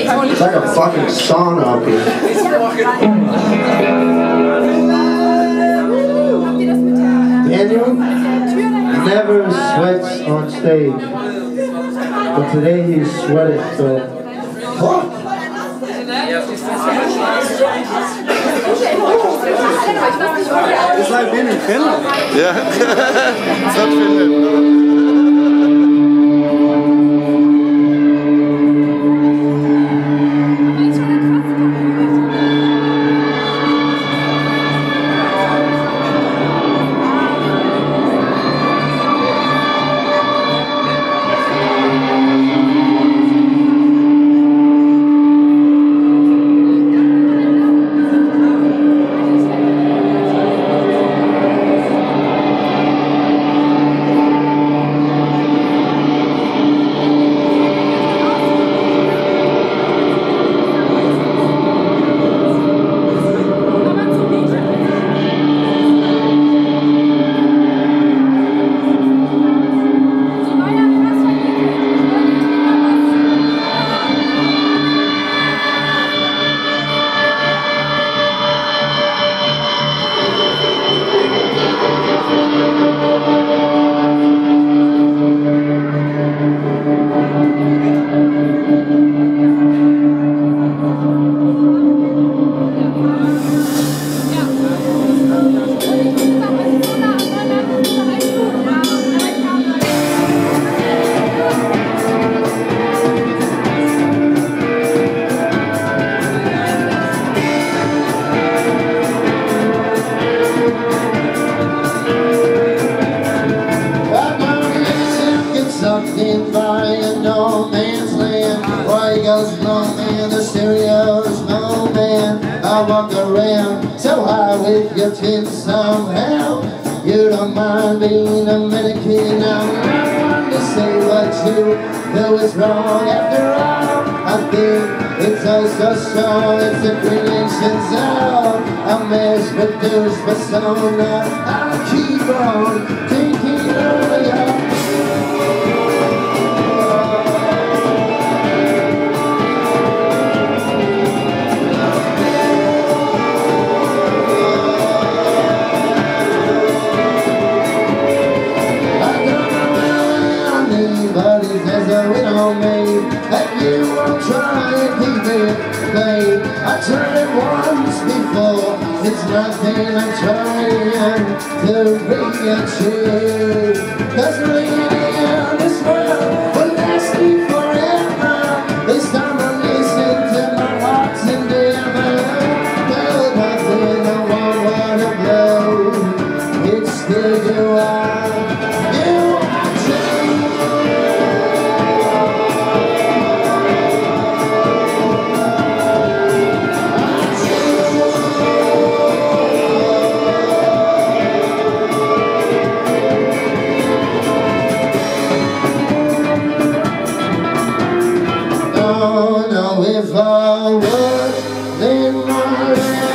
It's like a fucking sauna up here. Daniel never sweats on stage, but today he sweated, so fuck. It's like being in Finland. Yeah, it's not Finland. By a no man's land, where he goes no man, the stereo's no man. I walk around so high with your chin somehow. You don't mind being a mannequin. I'm not one to say what you do is wrong. After all, I think it's oh so strong. It's a creation zone, a mass produced persona. I'll keep on thinking of you. I tried it once before, it's nothing I'm trying to reachieve. 'Cause really this world will last me forever. This time I'm listening to my heart's endeavor. There's nothing I won't wanna blow. It's still you are. You are true. If I was in my